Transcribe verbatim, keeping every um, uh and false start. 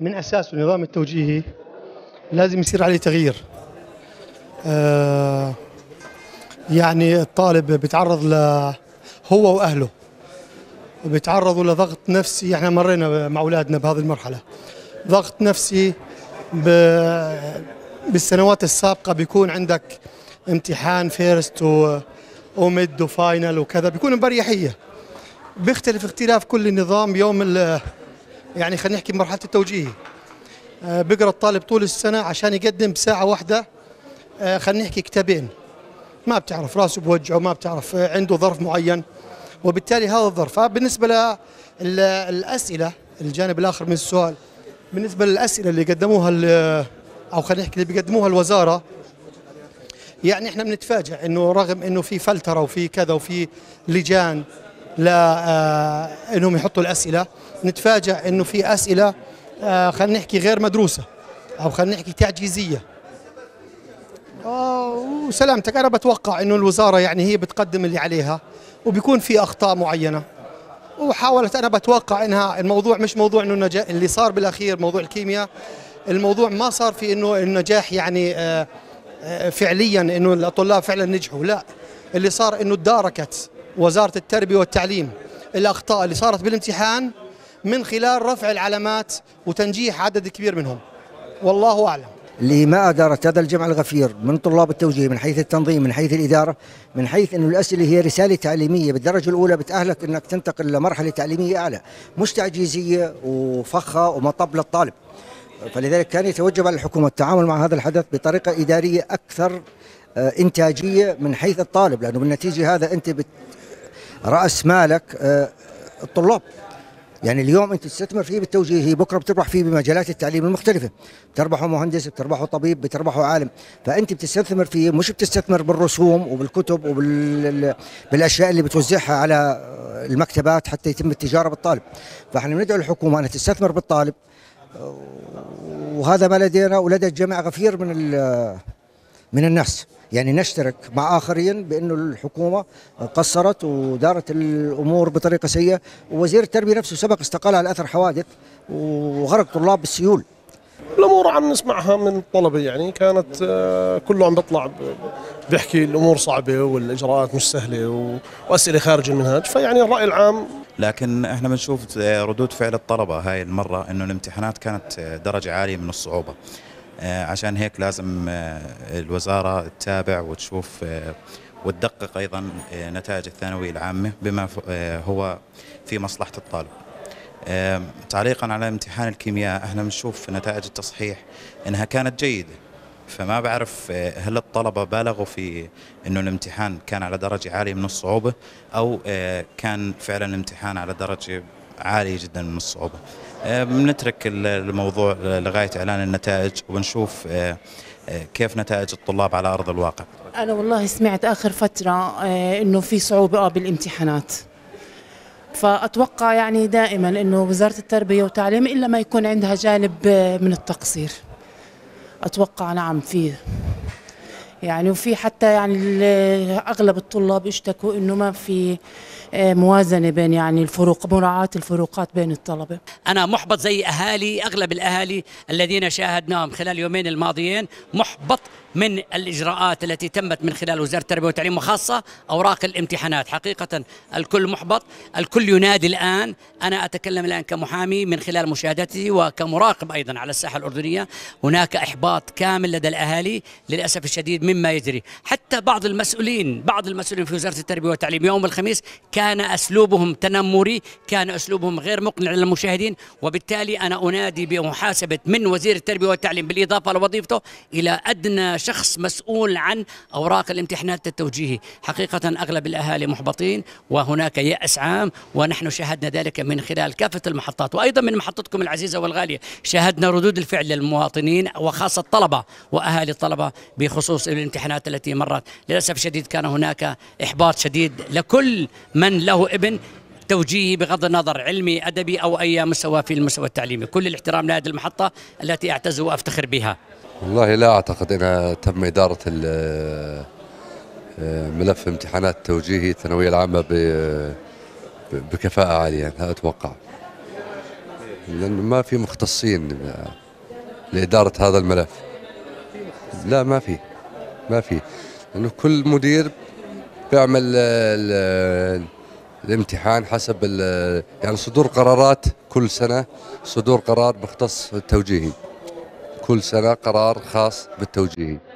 من أساسه النظام التوجيهي لازم يصير عليه تغيير. آه يعني الطالب بيتعرض ل هو وأهله بيتعرضوا لضغط نفسي. احنا مرينا مع أولادنا بهذه المرحلة، ضغط نفسي. ب... بالسنوات السابقة بيكون عندك امتحان فيرست و... وميد وفاينل وكذا، بيكون بأريحية. بيختلف اختلاف كل نظام يوم ال... يعني خلينا نحكي مرحلة التوجيهي. آه بيقرأ الطالب طول السنة عشان يقدم بساعة واحدة آه خلينا نحكي كتابين، ما بتعرف راسه بوجعه، ما بتعرف آه عنده ظرف معين، وبالتالي هذا الظرف. بالنسبة للأسئلة، الجانب الآخر من السؤال، بالنسبة للأسئلة اللي قدموها أو خلينا نحكي اللي بيقدموها الوزارة، يعني احنا بنتفاجئ انه رغم انه في فلترة وفي كذا وفي لجان لا آه انهم يحطوا الأسئلة، نتفاجئ انه في أسئلة آه خلينا نحكي غير مدروسة أو خلينا نحكي تعجيزية. آه وسلامتك، أنا بتوقع انه الوزارة يعني هي بتقدم اللي عليها وبيكون في أخطاء معينة، وحاولت. أنا بتوقع إنها الموضوع مش موضوع إنه النجاح اللي صار بالأخير موضوع الكيمياء، الموضوع ما صار في إنه النجاح يعني آآ آآ فعليا إنه الطلاب فعلا نجحوا، لا، اللي صار إنه تداركت وزارة التربية والتعليم الأخطاء اللي صارت بالامتحان من خلال رفع العلامات وتنجيح عدد كبير منهم، والله أعلم. اللي ما أدارت هذا الجمع الغفير من طلاب التوجيه من حيث التنظيم، من حيث الإدارة، من حيث أنه الأسئلة هي رسالة تعليمية بالدرجة الأولى بتأهلك أنك تنتقل لمرحلة تعليمية أعلى، مش تعجيزية وفخة ومطب للطالب. فلذلك كان يتوجب على الحكومة التعامل مع هذا الحدث بطريقة إدارية أكثر إنتاجية من حيث الطالب، لأنه بالنتيجة هذا أنت بت رأس مالك الطلاب. يعني اليوم انت تستثمر فيه بالتوجيهي، بكره بتربح فيه بمجالات التعليم المختلفه، بتربحوا مهندس، بتربحوا طبيب، بتربحوا عالم. فانت بتستثمر فيه، مش بتستثمر بالرسوم وبالكتب وبالاشياء اللي بتوزعها على المكتبات حتى يتم التجاره بالطالب. فاحنا بندعو الحكومه ان تستثمر بالطالب، وهذا ما لدينا ولدى الجمع غفير من من الناس. يعني نشترك مع آخرين بأنه الحكومة قصرت ودارت الأمور بطريقة سيئة، ووزير التربية نفسه سبق استقال على أثر حوادث وغرق طلاب بالسيول. الأمور عم نسمعها من الطلبة، يعني كانت كله عم بيطلع بيحكي الأمور صعبة والإجراءات مش سهلة وأسئلة خارج المنهج، فيعني الرأي العام. لكن احنا بنشوف ردود فعل الطلبة هاي المرة إنه الامتحانات كانت درجة عالية من الصعوبة، عشان هيك لازم الوزارة تتابع وتشوف وتدقق أيضا نتائج الثانوية العامة بما هو في مصلحة الطالب. تعليقا على امتحان الكيمياء، احنا بنشوف نتائج التصحيح انها كانت جيدة، فما بعرف هل الطلبة بالغوا في انه الامتحان كان على درجة عالية من الصعوبة او كان فعلا الامتحان على درجة عالية جدا من الصعوبة. بنترك الموضوع لغاية إعلان النتائج وبنشوف كيف نتائج الطلاب على أرض الواقع. أنا والله سمعت آخر فترة إنه في صعوبة بالامتحانات، فأتوقع يعني دائما إنه وزارة التربية والتعليم إلا ما يكون عندها جانب من التقصير. أتوقع نعم فيه يعني، وفي حتى يعني أغلب الطلاب اشتكوا إنه ما في موازنة بين يعني الفروق، مراعاة الفروقات بين الطلبة. أنا محبط زي أهالي أغلب الأهالي الذين شاهدناهم خلال اليومين الماضيين، محبط من الإجراءات التي تمت من خلال وزارة التربية والتعليم، وخاصة أوراق الامتحانات. حقيقة الكل محبط، الكل ينادي الآن. أنا أتكلم الآن كمحامي من خلال مشاهدتي وكمراقب أيضا على الساحة الأردنية. هناك إحباط كامل لدى الأهالي للأسف الشديد مما يجري. حتى بعض المسؤولين بعض المسؤولين في وزارة التربية والتعليم يوم الخميس كان أسلوبهم تنمري، كان أسلوبهم غير مقنع للمشاهدين، وبالتالي أنا أنادي بمحاسبة من وزير التربية والتعليم بالإضافة لوظيفته إلى أدنى شخص مسؤول عن أوراق الامتحانات التوجيهي. حقيقة أغلب الأهالي محبطين وهناك يأس عام، ونحن شاهدنا ذلك من خلال كافة المحطات، وأيضا من محطتكم العزيزة والغالية شاهدنا ردود الفعل للمواطنين وخاصة الطلبة وأهالي الطلبة بخصوص الامتحانات التي مرت. للأسف الشديد كان هناك إحباط شديد لكل من له ابن توجيهي بغض النظر علمي أدبي أو أي مستوى في المستوى التعليمي. كل الاحترام لهذه المحطة التي أعتز وأفتخر بها. والله لا أعتقد أنها تم إدارة ملف امتحانات التوجيهي الثانوية العامة بكفاءة عالية، أتوقع. لأنه ما في مختصين لإدارة هذا الملف. لا ما في ما في لأنه كل مدير بيعمل ال- الامتحان حسب ال- يعني صدور قرارات كل سنة، صدور قرار مختص توجيهي، كل سنة قرار خاص بالتوجيهي.